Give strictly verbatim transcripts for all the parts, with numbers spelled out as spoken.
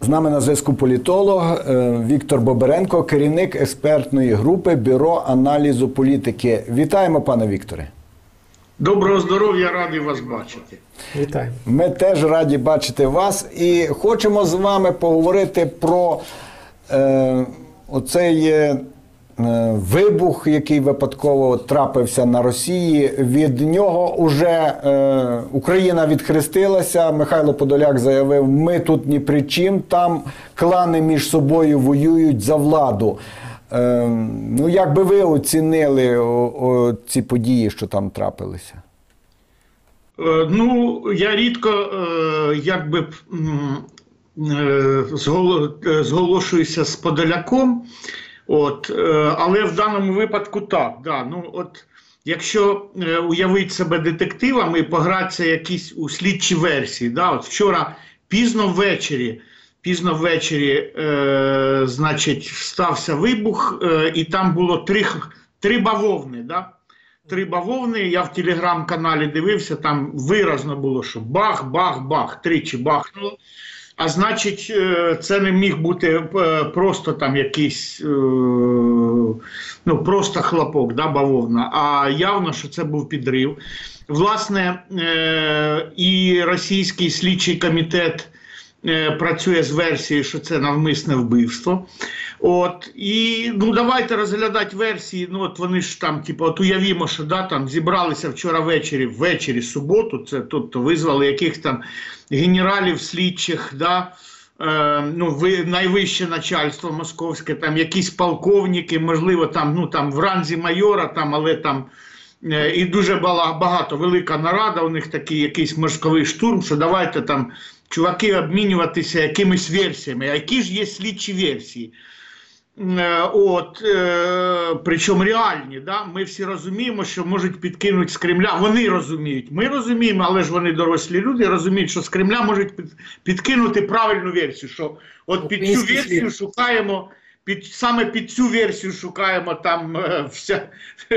З нами на зв'язку політолог Віктор Бобренко, керівник експертної групи Бюро аналізу політики. Вітаємо, пане Вікторе. Доброго здоров'я, радий вас бачити. Вітаю. Ми теж раді бачити вас і хочемо з вами поговорити про е, оцей е, вибух, який випадково трапився на Росії. Від нього вже е, Україна відхрестилася. Михайло Подоляк заявив, ми тут ні при чим, там клани між собою воюють за владу. Е, ну, як би ви оцінили о, о, ці події, що там трапилися? Е, ну, я рідко, е, якби, е, зголошуюся з Подоляком. От, але в даному випадку так. Да, ну, от, якщо е, уявити себе детективами і погратися якісь у слідчі версії. Да, от вчора пізно ввечері, пізно ввечері е, значить, стався вибух, е, і там було три, три бавовни. Да? Три бавовни, я в телеграм-каналі дивився, там виразно було, що бах, бах, бах, тричі бахнуло. А значить, це не міг бути просто там якийсь, ну, просто хлопок, да, бавовна, а явно, що це був підрив. Власне, і російський слідчий комітет працює з версією, що це навмисне вбивство. От, і, ну, давайте розглядати версії, ну, от вони ж там, типу, от уявімо, що, да, там зібралися вчора ввечері, ввечері суботу, це, тобто, визвали яких там генералів, слідчих, да, е, ну, ви, найвище начальство московське, там, якісь полковники, можливо, там, ну, там, в ранзі майора, там, але там, е, і дуже багато, велика нарада, у них такий якийсь мозковий штурм, що давайте там, чуваки, обмінюватися якимись версіями. А які ж є слідчі версії? От, е, причому реальні, да? Ми всі розуміємо, що можуть підкинути з Кремля, вони розуміють, ми розуміємо, але ж вони дорослі люди, розуміють, що з Кремля можуть під, підкинути правильну версію, що от під цю версію шукаємо, під, саме під цю версію шукаємо там е, вся,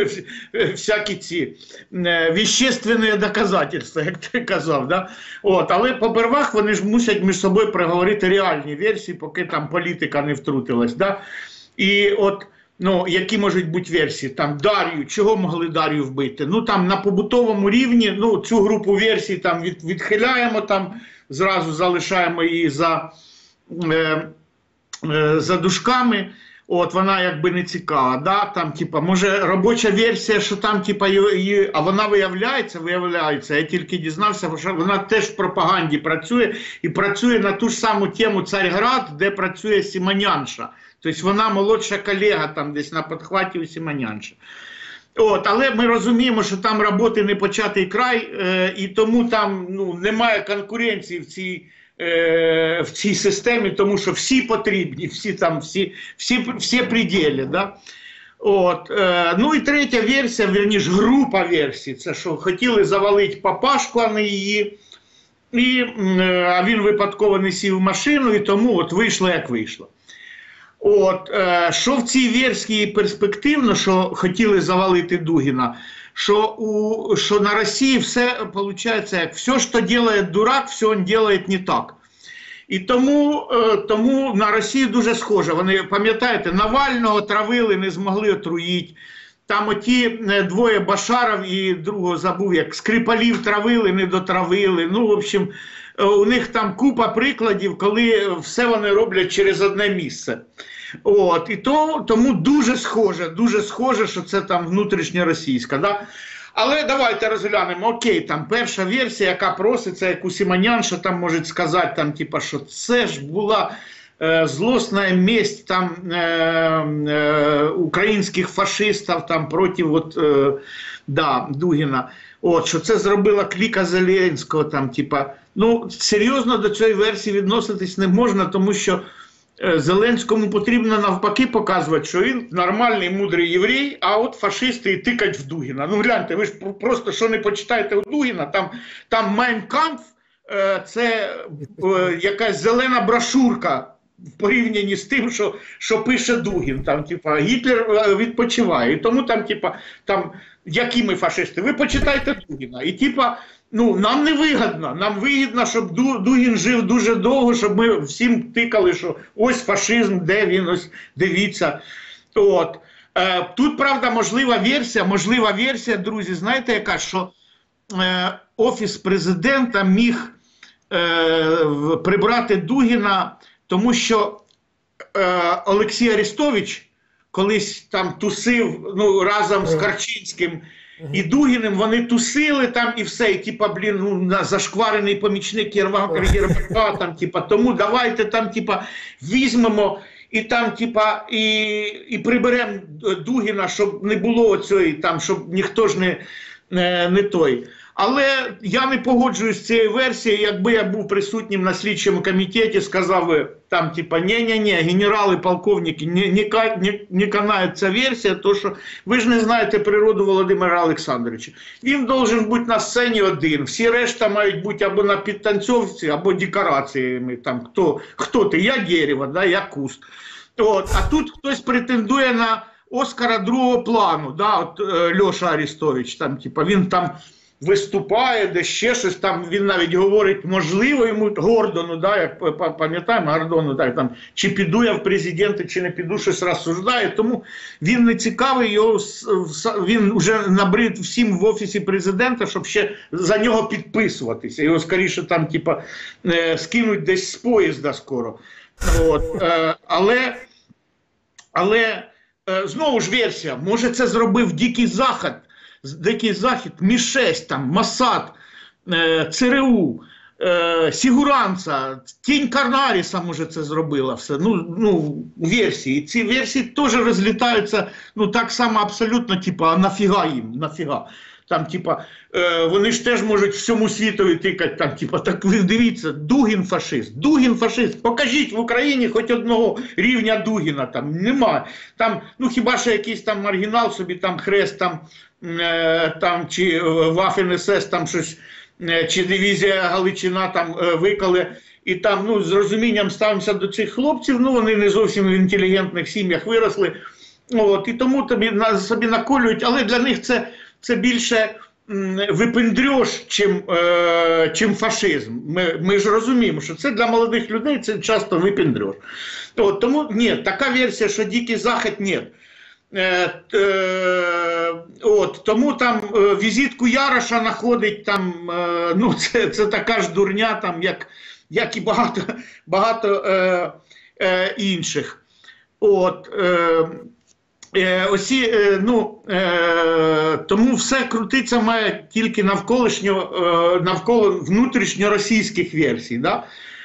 всякі ці е, вещественні доказательства, як ти казав. Да? От, але попервах вони ж мусять між собою проговорити реальні версії, поки там політика не втрутилась. Да? І от, ну, які можуть бути версії? Там Дар'ю, чого могли Дар'ю вбити? Ну, там на побутовому рівні, ну, цю групу версій там від, відхиляємо, там зразу залишаємо її за, е, е, за душками. От, вона якби не цікава, да? Там, типа, може, робоча версія, що там, типа, її, а вона виявляється, виявляється, я тільки дізнався, що вона теж в пропаганді працює, і працює на ту ж саму тему Царьград, де працює Симонянша. Тобто вона молодша колега там десь на підхваті у Симонянша. От, але ми розуміємо, що там роботи не початий край, е, і тому там, ну, немає конкуренції в цій, е, в цій системі, тому що всі потрібні, всі там, всі, всі, всі пределі, да? От, е, ну і третя версія, вірніше, група версій, це що хотіли завалити Папашку, а не її, і, е, а він випадково не сів в машину, і тому от вийшло, як вийшло. От, е, що в цій версії перспективно, що хотіли завалити Дугіна, що, у, що на Росії все виходить, як все, що робить дурак, все він робить не так. І тому, е, тому на Росію дуже схоже. Вони, пам'ятаєте, Навального травили, не змогли отруїти. Там оті двоє Башаров і другого забув, як Скрипалів травили, не дотравили. Ну, в общем, у них там купа прикладів, коли все вони роблять через одне місце. От, і то, тому дуже схоже, дуже схоже, що це там внутрішньоросійська. Да? Але давайте розглянемо, окей, там перша версія, яка проситься, яку Симонянша там може сказати, там, типа, що це ж була е, злосна месть там, е, е, українських фашистів там, проти от, е, да, Дугіна. От, що це зробила кліка Зеленського, там, типа, ну, серйозно до цієї версії відноситись не можна, тому що е, Зеленському потрібно навпаки показувати, що він нормальний, мудрий єврей, а от фашисти і тикать в Дугіна. Ну, гляньте, ви ж просто, що не почитаєте у Дугіна, там, там Mein Kampf, е, це е, якась зелена брошурка в порівнянні з тим, що, що пише Дугін. Там, типа, Гітлер відпочиває. І тому там, типа, там, які ми фашисти? Ви почитайте Дугіна. І типа, ну, нам не вигідно. Нам вигідно, щоб Дугін жив дуже довго, щоб ми всім тикали, що ось фашизм, де він, ось дивіться. От. Е, тут, правда, можлива версія, можлива версія, друзі, знаєте, яка, що е, Офіс президента міг е, прибрати Дугіна, тому що е, Олексій Арестович колись там тусив, ну, разом з Карчинським і Дугіним, вони тусили там і все, і типа, блін, ну, зашкварений помічник Єрмака, Єрмака, там, типа, тому давайте там, типа, візьмемо і там, типа, і, і приберемо Дугіна, щоб не було цієї, там, щоб ніхто ж не, не, не той. Але я не погоджуюсь з цією версією, якби я був присутнім на слідчому комітеті, сказав би, там, типа, ні-ні-ні, генерали, полковники, не, не, не, не канає ця версія, то що ви ж не знаєте природу Володимира Олександровича. Він должен бути на сцені один, всі решта мають бути або на підтанцьовці, або декораціями, там, хто, хто ти, я дерево, да, я куст. От, а тут хтось претендує на Оскара другого плану, да, от е, Льоша Арестович, там, типа, він там виступає, де ще щось, там він навіть говорить, можливо, йому Гордону, да, як пам'ятаємо, Гордону, да, там, чи піду я в президенти, чи не піду, щось розсуждає, тому він не цікавий, його, він вже набрид всім в Офісі президента, щоб ще за нього підписуватися, його скоріше там, типа, скинуть десь з поїзда скоро. От, але, але, знову ж версія, може це зробив Дикий Захід, Дикий Захід, Мі шесть, там, Моссад, е, ЦРУ, е, Сігуранца, Тінь Карнаріса, може, це зробила все. Ну, ну, версії. Ці версії теж розлітаються, ну, так само абсолютно, типа, а нафіга їм, нафіга. Там, типа, е, вони ж теж можуть всьому світові тикати, там, типа, так ви дивіться, Дугін фашист, Дугін фашист, покажіть в Україні хоч одного рівня Дугіна, там, немає. Там, ну, хіба що якийсь там маргінал собі, там, хрест, там, е, там, чи Waffen ес ес, там, щось, е, чи дивізія Галичина, там, е, викали, і там, ну, з розумінням ставимося до цих хлопців, ну, вони не зовсім в інтелігентних сім'ях виросли, от, і тому тобі, на, собі наколюють, але для них це Це більше випендрьош, чим, е, чим фашизм. Ми, ми ж розуміємо, що це для молодих людей це часто випендрьош. От, тому ні, така версія, що Дикий Захід, ні. Е, е, от, тому там е, візитку Яроша знаходить, там, е, ну, це, це така ж дурня, там, як, як і багато, багато е, е, інших. От, е, Е, осі, е, ну, е, тому все крутиться має тільки навколишньо, е, навколо внутрішньоросійських версій. Да?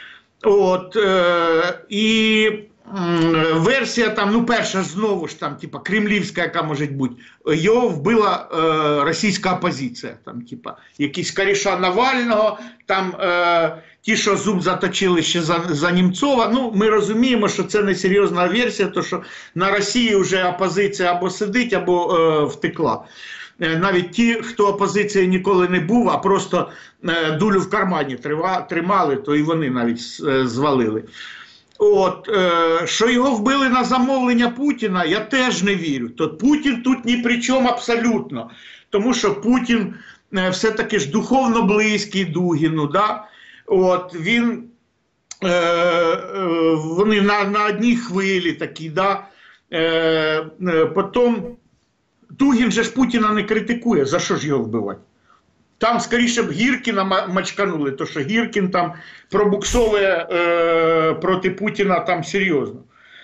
От, е, і е, версія там, ну перша знову ж там, типа, кремлівська, яка може бути, його вбила е, російська опозиція. Там, типа, якісь коріша Навального, там е, ті, що зуб заточили ще за, за Німцова. Ну, ми розуміємо, що це не серйозна версія, тому що на Росії вже опозиція або сидить, або е, втекла. Е, навіть ті, хто опозиції ніколи не був, а просто е, дулю в кармані тримали, то і вони навіть е, звалили. От, е, що його вбили на замовлення Путіна, я теж не вірю. То Путін тут ні при чому абсолютно. Тому що Путін е, все-таки ж духовно близький Дугіну, да? От, він, е, е, вони на, на одній хвилі такі, да? е, е, потім Дугін же ж Путіна не критикує, за що ж його вбивати? Там, скоріше б, Гіркіна мачканули, то що Гіркін там пробуксовує е, проти Путіна там серйозно.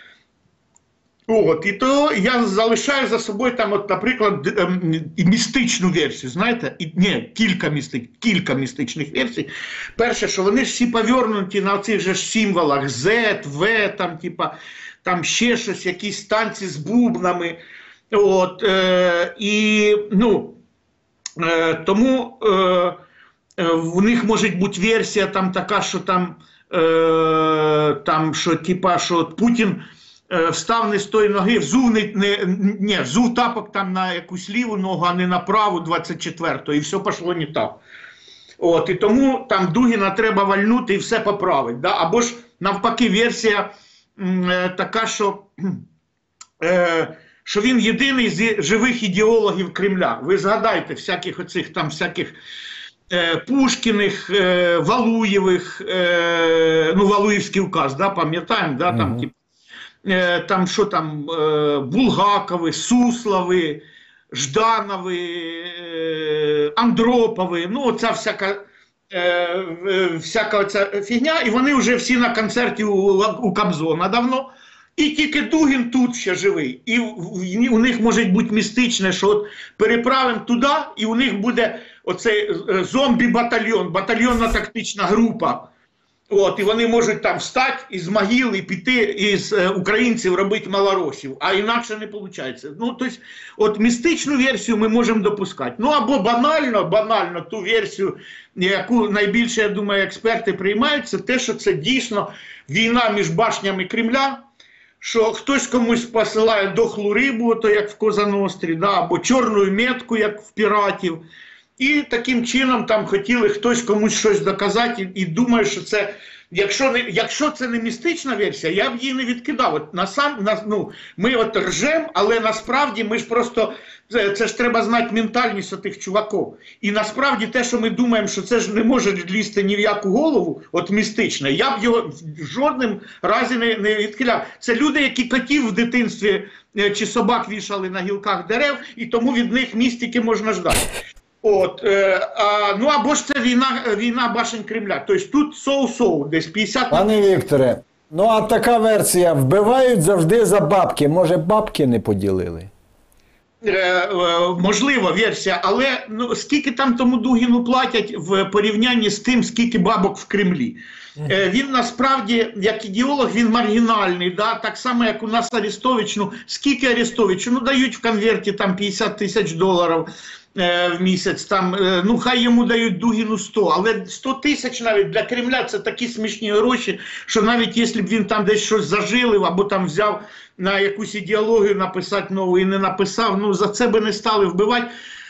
От, і то я залишаю за собою там, от, наприклад, е, е, містичну версію, знаєте, і, ні, кілька, містич, кілька містичних версій. Перше, що вони ж всі повернуті на цих же ж символах Z, V, там, типа, там ще щось, якісь танці з бубнами. От, е, і, ну, е, тому е, е, в них може бути версія там така, що там, е, там що, типа, що Путін е, встав не з тої ноги, взув, не, не, не, взув тапок там на якусь ліву ногу, а не на праву двадцять четверту, і все пішло не так. От, і тому там Дугіна треба вальнути і все поправити. Да? Або ж навпаки версія, м, е, така, що, е, що він єдиний з живих ідеологів Кремля. Ви згадайте всяких оцих там всяких е, Пушкіних, е, Валуєвих, е, ну Валуївський указ, да, пам'ятаємо, да, там, Мгм. типу, е, там що там, е, Булгакови, Суслови, Жданови, е, Андропови, ну оця всяка, е, всяка оця фігня, і вони вже всі на концерті у, у Кобзона давно. І тільки Дугін тут ще живий. І у них може бути містичне, що от переправимо туди, і у них буде оцей зомбі-батальйон, батальйонна тактична група. От, і вони можуть там встати із могил і піти із е, українців робити малоросів, а інакше не виходить. Ну, тобто, от містичну версію ми можемо допускати. Ну, або банально, банально ту версію, яку найбільше, я думаю, експерти приймають, це те, що це дійсно війна між башнями Кремля, що хтось комусь посилає дохлу рибу, то як в Коза-Нострі, да, або чорну метку, як в піратів. І таким чином там хотіли хтось комусь щось доказати, і, і думаю, що це, якщо, не, якщо це не містична версія, я б її не відкидав. От насам, на, ну, ми от ржем, але насправді ми ж просто, це, це ж треба знати ментальність отих чуваків. І насправді те, що ми думаємо, що це ж не може лізти ні в яку голову, от містичне, я б його в жодним разі не, не відкидав. Це люди, які котів в дитинстві чи собак вішали на гілках дерев, і тому від них містики можна ждати. От, е, а, ну або ж це війна, війна башень Кремля. Тобто тут соу-соу, десь п'ятдесят... Пане Вікторе, ну а така версія, вбивають завжди за бабки. Може, бабки не поділили? Е, е, можлива версія, але ну, скільки там тому Дугіну платять в порівнянні з тим, скільки бабок в Кремлі. Е, він насправді, як ідеолог, він маргінальний, да? Так само, як у нас Арестович. Ну, скільки Арестовичу? Ну, дають в конверті там п'ятдесят тисяч доларів в місяць, там, ну хай йому дають Дугіну сто, але сто тисяч навіть для Кремля це такі смішні гроші, що навіть якщо б він там десь щось зажилив, або там взяв на якусь ідеологію написати нову і не написав, ну за це би не стали вбивати.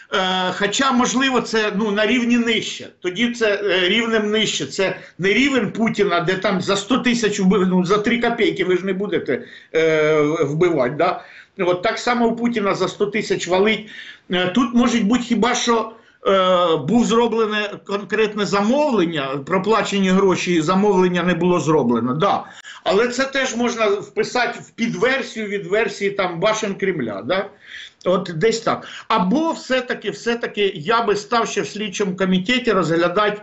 Е, хоча, можливо, це ну, на рівні нижче. Тоді це е, рівнем нижче. Це не рівень Путіна, де там за сто тисяч, ну, за три копійки ви ж не будете е, вбивати. Да? От так само у Путіна за сто тисяч валить. Е, тут може бути хіба що е, був зроблене конкретне замовлення, проплачені гроші і замовлення не було зроблено. Да. Але це теж можна вписати в підверсію від версії там башен Кремля. Да? От десь так. Або все-таки, все-таки я би став ще в слідчому комітеті розглядати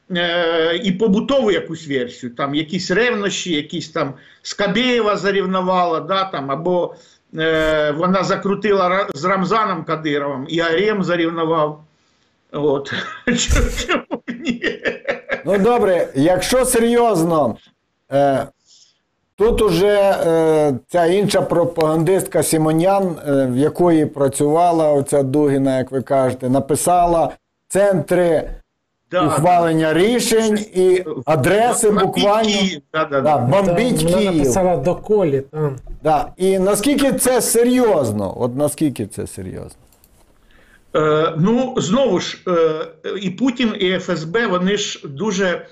е, і побутову якусь версію, там якісь ревнощі, якісь там Скабєєва зарівнувала, да, там, або е, вона закрутила з Рамзаном Кадировим, і Арем зарівнував. От. Чому ні? Ну добре, якщо серйозно, е, тут уже е, ця інша пропагандистка Симонян, е, в якої працювала оця Дугіна, як ви кажете, написала центри Да, ухвалення да. рішень і адреси Бомбіть буквально. Київ, да, да, Да, да. бомбіть Вона Київ. написала доколі там. Да. І наскільки це серйозно? От наскільки це серйозно? Е, ну, знову ж, е, і Путін, і Еф Ес Бе, вони ж дуже,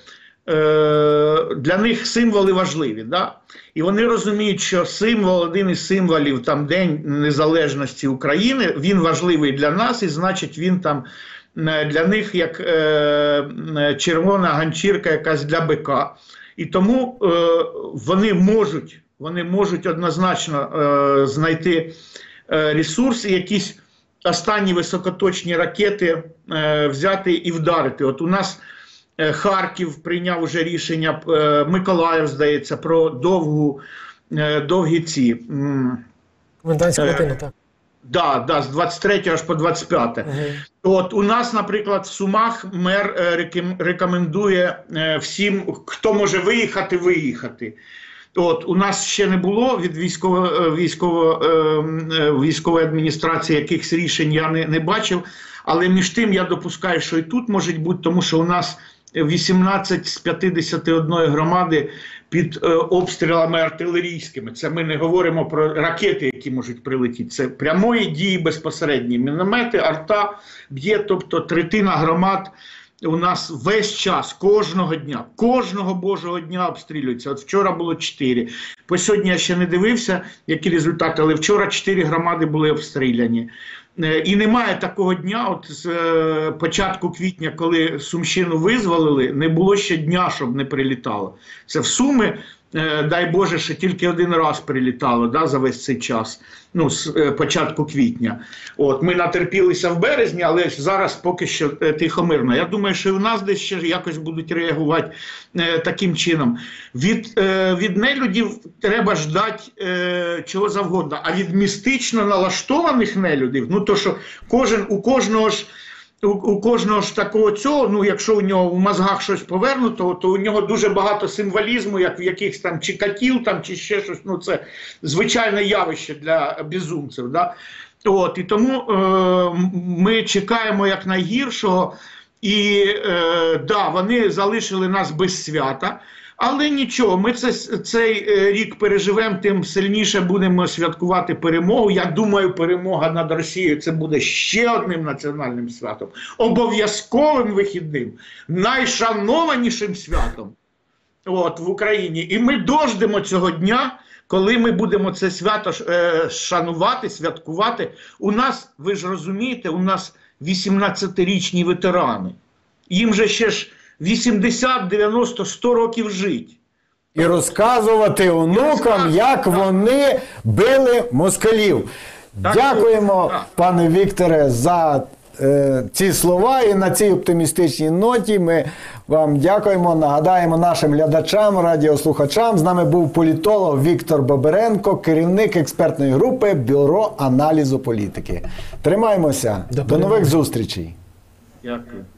е, для них символи важливі, да? І вони розуміють, що символ, один із символів, там, День Незалежності України, він важливий для нас, і значить він там для них як е, червона ганчірка якась для бика. І тому е, вони можуть, вони можуть однозначно е, знайти е, ресурс і якісь останні високоточні ракети е, взяти і вдарити. От у нас е, Харків прийняв уже рішення, е, Миколаїв, здається, про довгу, е, довгі ці... М, Комендантську Е, годину, так. Да, да, з двадцять третього аж по двадцять п'яте. Угу. От у нас, наприклад, в Сумах мер е, реком, рекомендує е, всім, хто може виїхати, виїхати. От у нас ще не було від військово, військово, е, військової адміністрації якихось рішень я не, не бачив, але між тим я допускаю, що і тут може бути, тому що у нас вісімнадцять з п'ятдесят однієї громади під е, обстрілами артилерійськими. Це ми не говоримо про ракети, які можуть прилетіти. Це прямої дії безпосередні. Міномети, арта б'є, тобто третина громад у нас весь час, кожного дня, кожного божого дня обстрілюються. От вчора було чотири. По сьогодні я ще не дивився, які результати, але вчора чотири громади були обстріляні. І немає такого дня, от з е, початку квітня, коли Сумщину визволили, не було ще дня, щоб не прилітало. Це в Суми, е, дай Боже, що тільки один раз прилітало, да, за весь цей час, ну, з е, початку квітня. От, ми натерпілися в березні, але зараз поки що е, тихо-мирно. Я думаю, що і в нас десь ще якось будуть реагувати е, таким чином. Від, е, від нелюдів треба ждати е, чого завгодно, а від містично налаштованих нелюдів, ну то що кожен, у кожного ж у, у кожного ж такого цього, ну якщо у нього в мозгах щось повернуто, то у нього дуже багато символізму, як в якихось там чи котів, там, чи ще щось, ну це звичайне явище для безумців, да? От, і тому е, ми чекаємо як найгіршого, і е, да, вони залишили нас без свята. Але нічого, ми це, цей рік переживемо, тим сильніше будемо святкувати перемогу. Я думаю, перемога над Росією – це буде ще одним національним святом, обов'язковим вихідним, найшанованішим святом от, в Україні. І ми дождемо цього дня, коли ми будемо це свято е, шанувати, святкувати. У нас, ви ж розумієте, у нас вісімнадцятирічні ветерани. Їм же ще ж вісімдесят, дев'яносто, сто років жить. І розказувати онукам, як вони били москалів. Так, Дякуємо, так. пане Вікторе, за е, ці слова. І на цій оптимістичній ноті ми вам дякуємо. Нагадаємо нашим глядачам, радіослухачам. З нами був політолог Віктор Бобиренко, керівник експертної групи Бюро аналізу політики. Тримаємося. До нових зустрічей. Дякую.